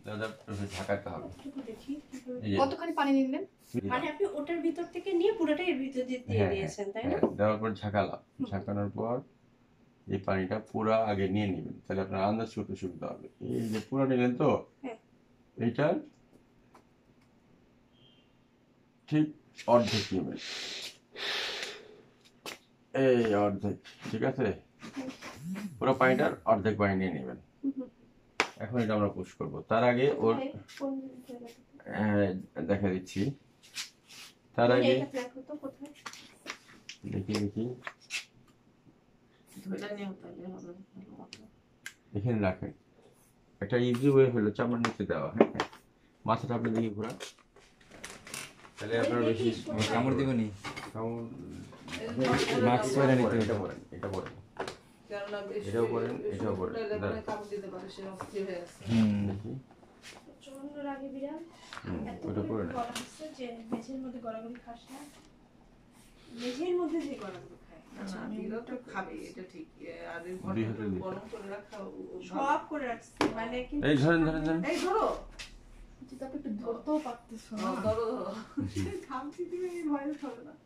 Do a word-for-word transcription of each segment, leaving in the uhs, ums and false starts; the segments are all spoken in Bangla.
দাদা ঝাঁকাতে হবে। কতখানি পানি নিলেন? মানে আপনি ওটার ভিতর থেকে নিয়ে পুরোটা এর ভিতর দিয়ে দিয়েছেন, তাই না? দেওয়ার পর ঝাঁকালাম, ঝাঁকানোর পর এই পানিটা পুরা আগে নিয়ে নেবেন, তাহলে আপনার আন্দাজ করতে সুবিধা হবে। এই যে পুরা নিলেন তো, এইটা ঠিক অর্ধেক নেবেন, এই অর্ধেক, ঠিক আছে? পুরো পানিটার অর্ধেক পানি নিয়ে নেবেন। এখন এটা আমরা পুশ করবো। তার আগে ওর দেখা দিচ্ছি, তার আগে দেখি দেখি এখানে রাখেন। একটা ইজি ওয়ে হলো চামড়ার নিচে দেওয়া। হ্যাঁ, মাথাটা আপনি দেখি ঘোরা, তাহলে আপনার বেশি কামড় দিবনি। মাস্ক পরে নিতে, এটা পরেন, এটা পরেন, এটাও পরেন, এটাও পরেন। হুম, দেখি ওটা পরে না, মেঝের মধ্যে গড়াগড়ি খাস না, মেঝের মধ্যে যে গড়াগড়ি খায়। আচ্ছা, আমি এটা খাবে, এটা ঠিক। আর এই ঘরটা গরম করে রাখা সব করে রাখছি, মানে কি এই ধরেন ধরেন ধরেন, এই ধরো, তুই তো একটু ধরতেও পারতেছ না। ধরো ধরো, খামচি দিবে, এই ভয় ধরে না।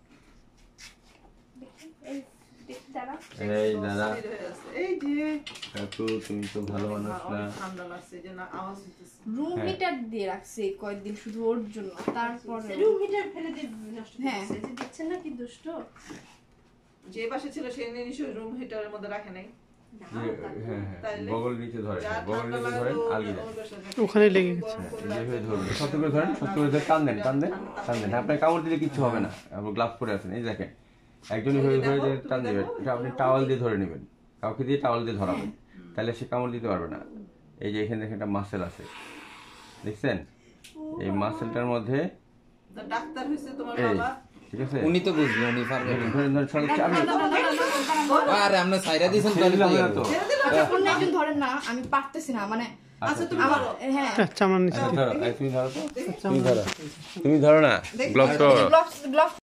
দেখি এই দেখি দাঁড়া, এই দাদা, এই যে কাকু তুমি তো ভালো মানুষ না। ঠান্ডা লাগছে যে না, আওয়াজ হচ্ছে। রুম হিটার দিয়ে রাখছি কয়েকদিন শুধু ওর জন্য, তারপর রুম হিটার ফেলে দিয়ে নষ্ট হ্যাঁ করছে। যে দেখছেন না কি দুষ্ট, যে পাশে ছিল সে নিশ্চয়ই রুম হিটারের মধ্যে রাখে নাই। হ্যাঁ হ্যাঁ, বগল নিচে ধরেন, বগল নিচে ধরেন, আলগি দেন, ওখানে লেগে গেছে। এইভাবে ধরুন, শক্ত করে ধরেন, শক্ত করে ধরে টান দেন, টান দেন, টান দেন। আপনার কামড় দিলে কিচ্ছু হবে না, আপনি গ্লাভস পরে আছেন। এই দেখেন, একজনই হয়ে ধরে যে টান দেবেন, এটা আপনি টাওয়াল দিয়ে ধরে নেবেন, কাউকে দিয়ে টাওয়াল দিয়ে ধরাবেন, তাহলে সে কামড় দিতে পারবে না। এই যে এখানে দেখেন একটা মাসেল আছে, দেখছেন? এই মাসেলটার মধ্যে ডাক্তার হইছে তোমার এই, বাবা, ঠিক আছে? উনি তো বুঝবে, উনি পারবে না। ধরেন ধরেন, ছড়াচ্ছে। আমি আরে আমরা সাইরা দিছেন তো ছেড়ে দিলাম না তো। অন্য একজন ধরেন না, আমি পারতেছি না, মানে আচ্ছা তুমি আমার ধরো, হ্যাঁ চামড়ার নিচে ধরো, এই তুমি ধরো তো, তুমি ধরো, তুমি ধরো না, গ্লাভস গ্লাভস গ্লাভস